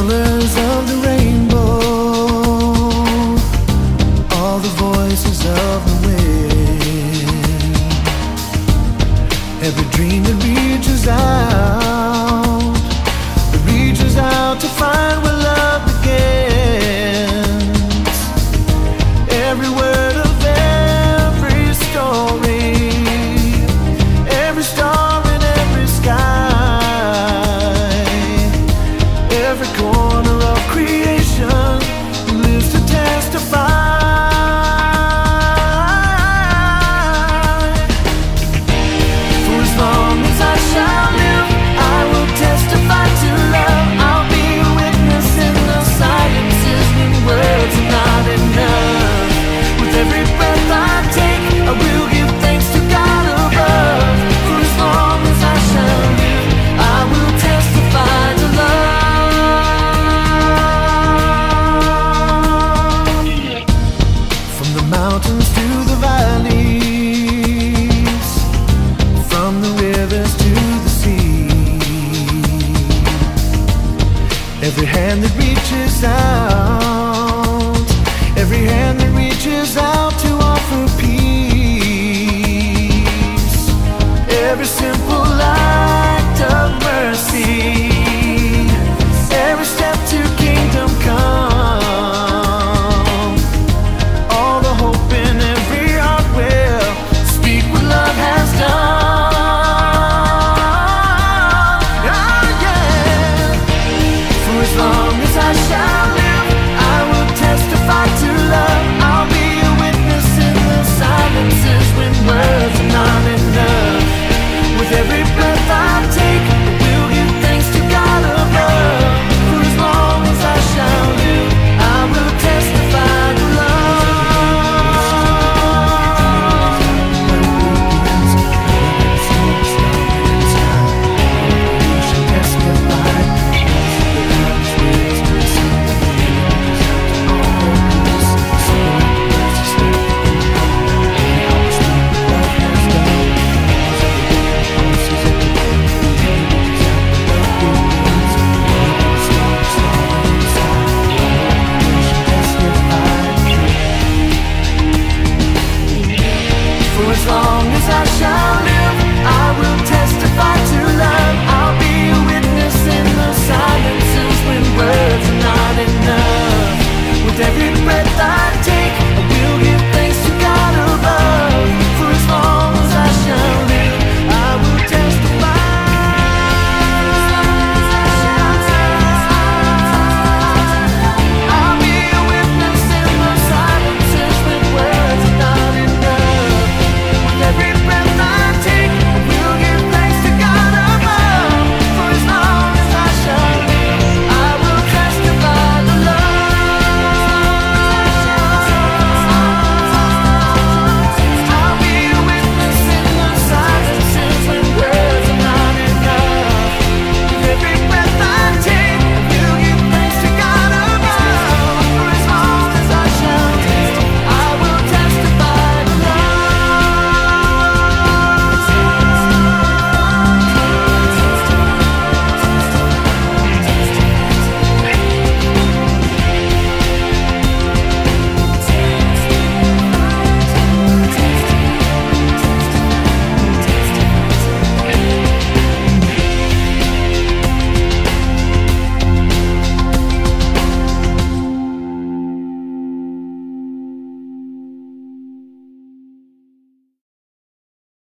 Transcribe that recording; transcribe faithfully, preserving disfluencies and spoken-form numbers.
colors of the rainbow, all the voices of the wind, every dream that reaches out, that reaches out to find where love begins. Every word of every story, every star in every sky, every corner of creation lives to testify. For as long as I shall live, I will testify to love. I'll be a witness in the silences when words are not enough. With every breath I take, I will give thanks to God above. For as long as I shall live, I will testify to love. From the mountains to the valleys, from the rivers to the sea, every hand that reaches out, every hand that reaches out to offer peace, every simple